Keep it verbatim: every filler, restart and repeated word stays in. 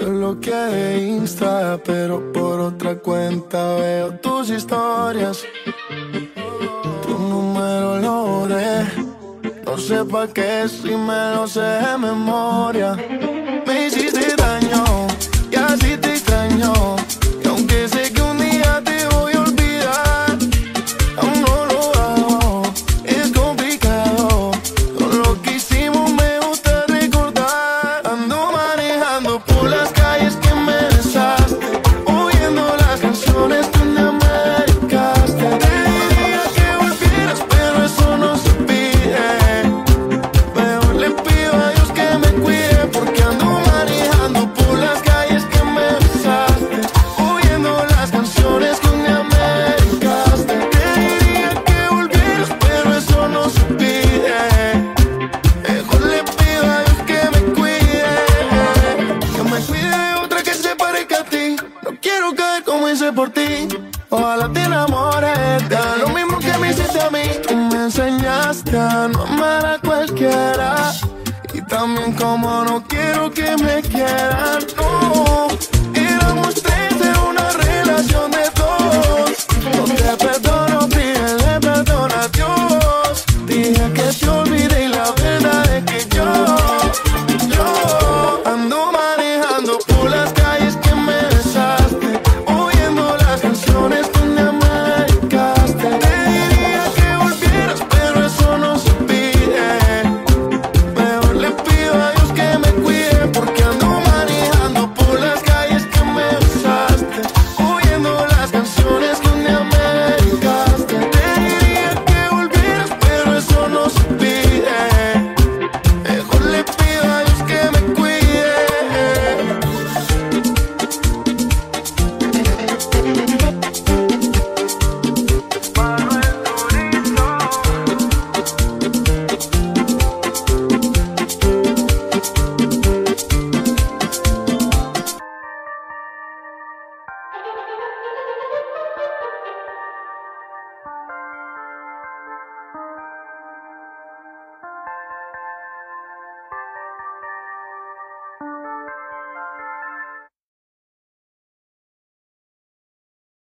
Yo bloqueé Insta, pero por otra cuenta veo tus historias. Tu número lo borré, no sé pa' qué si me lo sé de memoria. Me hiciste daño y así te extraño, y aunque sé que un día te voy a olvidar, aún no lo hago, es complicado. Con lo que hicimos me gusta recordar. Ando manejando por las calles que me besaste, oyendo las canciones que un día me dedicaste. Te diría que volvieras, pero eso no se pide. Mejor le pido a Dios que me cuide, porque ando manejando por las calles que me besaste, oyendo las canciones que un día me dedicaste. Te diría que volvieras, pero eso no se pide. Mejor le pido a Dios que me cuide, que me cuide de otra que se parezca a ti. No quiero caer como hice por ti. Ojalá te enamores, te haga lo mismo que me hiciste a mí. Tú me enseñaste a no amar a cualquiera, y también como no quiero que me quieran. No, éramos tres.